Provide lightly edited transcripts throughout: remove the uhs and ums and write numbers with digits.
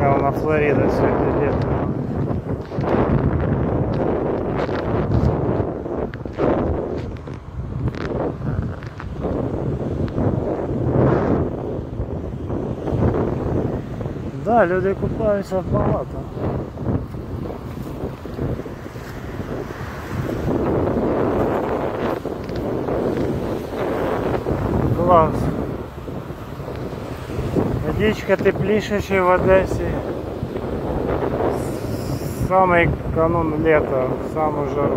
Прямо на Флорида сегодня лето. Да, люди купаються багато. Клас. Водичка тепліша, ніж в Одесі. Самий канун літа, саму жару.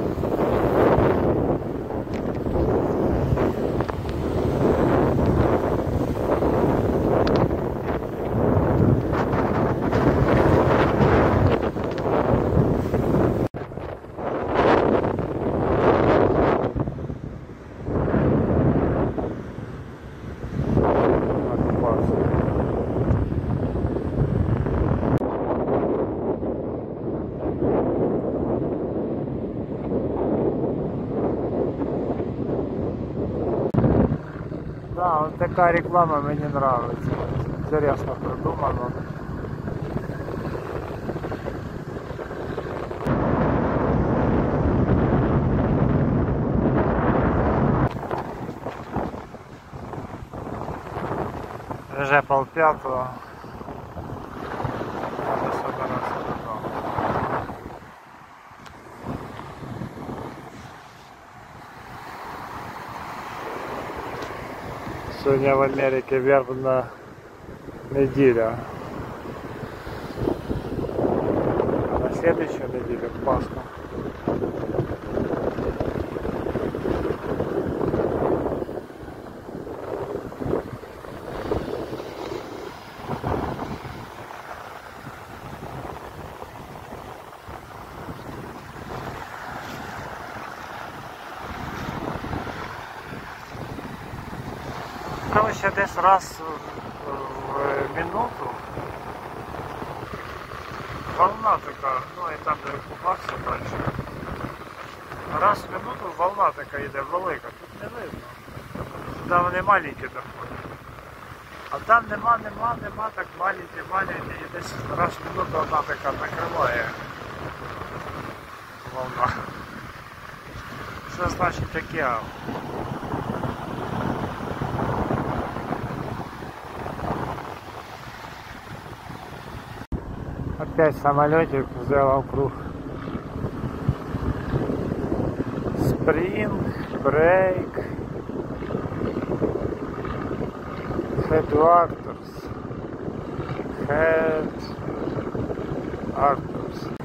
Да, вот такая реклама мне нравится. Интересно придумано. Уже 4:30. Надо собираться додому. Сегодня в Америке вербна неделя. А на следующую неделю Пасха. Короче, десь раз в минуту волна така, ну і там де купався далі. Раз в минуту волна така йде велика, тут не видно. Сюди вони маленькі доходять. А там нема, так маленькі, і десь раз в минуту одна така накриває волна. Що значить океан? Опять самолетик сделал круг. Spring Break Headwaters.